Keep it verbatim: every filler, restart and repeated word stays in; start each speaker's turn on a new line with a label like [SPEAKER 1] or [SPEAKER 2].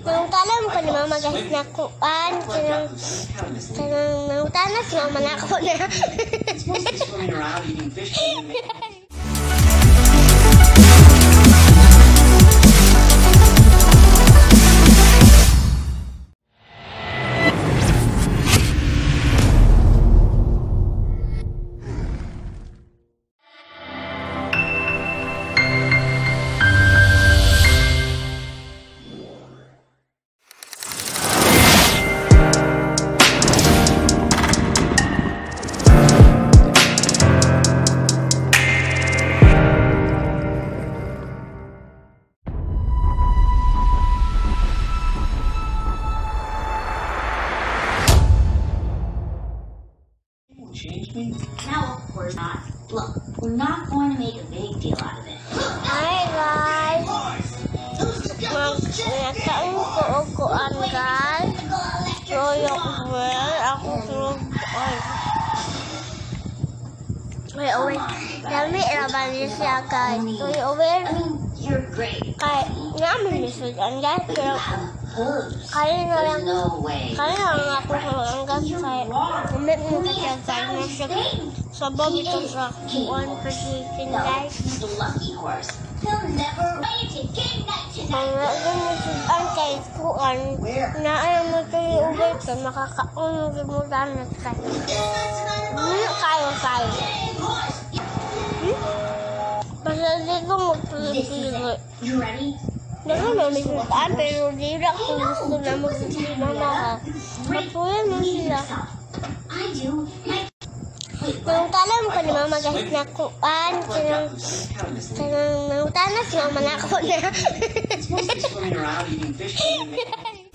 [SPEAKER 1] Nung talam ko ni mama guys na kuan, kanang kanang nung tanas mama na ako na.
[SPEAKER 2] No, of course not. Look, we're not going to make a big deal out of it.
[SPEAKER 1] Hi guys! Nagkain ko o kuan guys. Toyo Sapat. Ako tulog. Wait, wait. Dami laban niya siya guys. Toyo Sapat.
[SPEAKER 2] I mean, you're great.
[SPEAKER 1] Kaya namin nisudan guys. Pero kaya na lang.
[SPEAKER 2] No way.
[SPEAKER 1] Kaya na lang ako sa guys. Kaya umit mo siya guys. Nasa sabab ito sa kuan position guys.
[SPEAKER 2] He's the lucky horse. He'll never wait to game night tonight.
[SPEAKER 1] Ang naging nasudan kay kuan na ayaw mo Toyo Sapat. Makakaunod mo danat kayo. Hmm, kayo kayo. Basta dito magpili-pili.
[SPEAKER 2] You ready?
[SPEAKER 1] Dito may misudan pero di na kung gusto na magpili na ha. Matuloy mo sila.
[SPEAKER 2] I do.
[SPEAKER 1] Nung talam ko ni mama guys na kuan, kanang kanang nung tanas mama na ako na.